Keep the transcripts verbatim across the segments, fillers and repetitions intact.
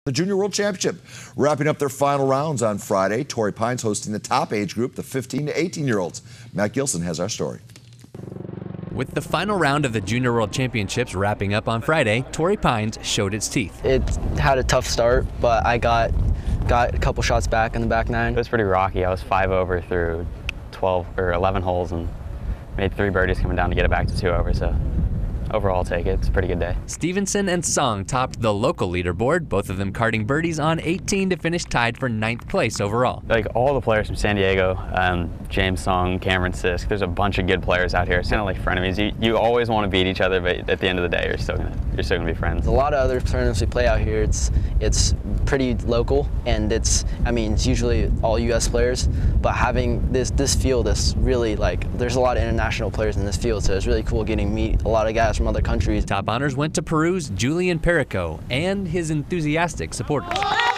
The Junior World Championship wrapping up their final rounds on Friday. Torrey Pines hosting the top age group, the fifteen to eighteen year olds. Matt Gilson has our story. With the final round of the Junior World Championships wrapping up on Friday, Torrey Pines showed its teeth. It had a tough start, but I got got a couple shots back in the back nine. It was pretty rocky. I was five over through twelve or eleven holes and made three birdies coming down to get it back to two over. So overall, I'll take it. It's a pretty good day. Stevenson and Song topped the local leaderboard, both of them carting birdies on eighteen to finish tied for ninth place overall. Like all the players from San Diego, um, James Song, Cameron Sisk, there's a bunch of good players out here. It's kind of like frenemies. You, you always want to beat each other, but at the end of the day, you're still gonna you're still gonna be friends. A lot of other tournaments we play out here, it's it's pretty local, and it's I mean it's usually all U S players, but having this this field is really like there's a lot of international players in this field, so it's really cool getting to meet a lot of guys from other countries. Top honors went to Peru's Julian Perico and his enthusiastic supporters.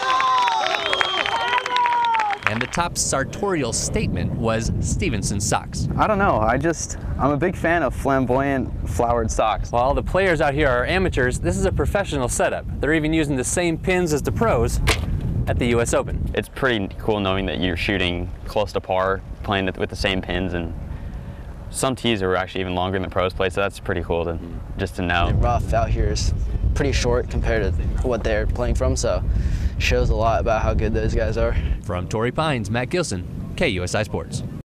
And the top sartorial statement was Stevenson's socks. I don't know. I just I'm a big fan of flamboyant flowered socks. While the players out here are amateurs, this is a professional setup. They're even using the same pins as the pros at the U S Open. It's pretty cool knowing that you're shooting close to par, playing with the same pins, and some tees are actually even longer than the pros play, so that's pretty cool to just to know. The rough out here is pretty short compared to what they're playing from, so shows a lot about how good those guys are. From Torrey Pines, Matt Gilson, K U S I Sports.